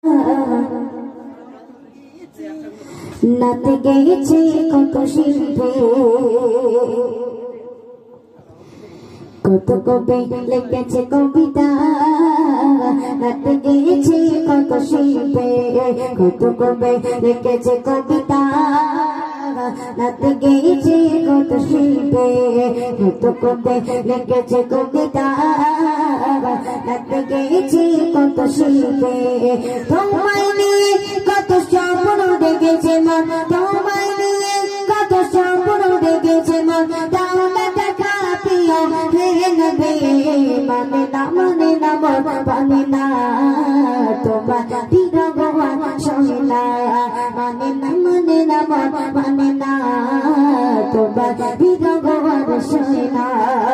নাতে গেছে কত শিল্পে, কত কবি লিখেছে কবিতা। নাতে গেছে কত শিল্পে, কত কবি লিখেছে কবিতা। নাতে গেছে কত শিল্পে, কত কবি লিখেছে কবিতা। নাতে গেছে কত শিল্পে, তোমায় নিয়ে কত স্বপ্ন দেখেছে মন, তোমায় নিয়ে কত স্বপ্ন দেখেছে মন। তাও না দেখা প্রিয় হে নবী, মানে না মানে না মন মানে না তোমার বিরহ সহে না। মানে না মানে না মন মানে না তোমার বিরহ সহে না।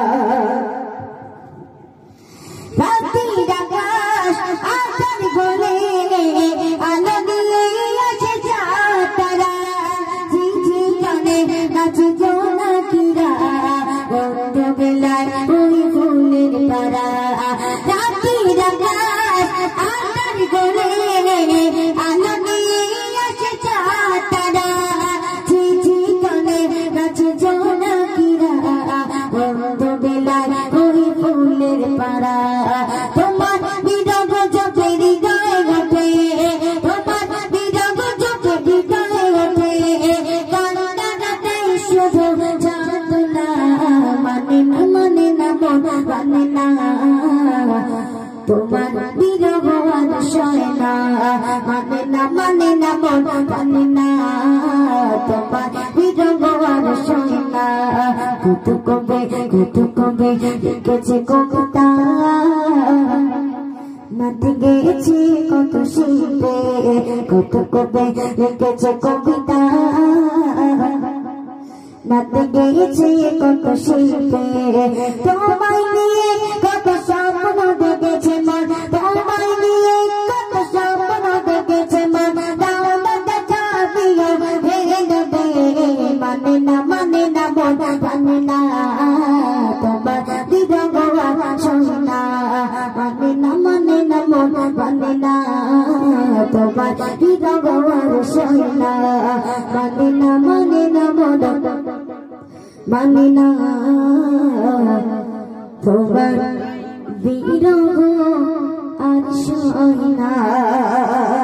রাতের আকাশ আধার ভরে আলো দিয়ে আছে চাঁদ-তারা, ঝিঝি গানে নাচে জোনাকিরা, বন্ধুবেলায় ওই ফুলের পাড়া। রাতের আকাশ আধার ভরে আলো দিয়ে আছে চাঁদ-তারা, ঝিঝি গানে নাচে জোনাকিরা, বন্ধুবেলায় ওই ফুলের পাড়া। তোমার বিরহ যবে হৃদয়ে ওঠে, তোমার বিরহ যবে হৃদয়ে ওঠে, কান্নাতে শুধু যাতনা। মানে না মানে না মন মানে না তোমার বিরহ আর সয় না। মানে না মানে না মন মানে না তোমার বিরহ আর সয় না। কত কবে লিখেছে কবিতা, নাতে গেছে কত শিল্পে, কত কবে লিখেছে কবিতা। নাতে গেছে কত শিল্পে, তোমায় নিয়ে কত স্বপ্ন দেখেছে মন, তোমায় নিয়ে কত স্বপ্ন দেখেছে মন। দাও না দেখা প্রিয় হে নবী, মানে না মানে না মন মানে না তোমার বিরহ সহে না। মানে না মানে না মন মানে না তোমার বিরহ সহে না। মানে না মানে না মন মানে না তোমার বিরহ আর সহে না।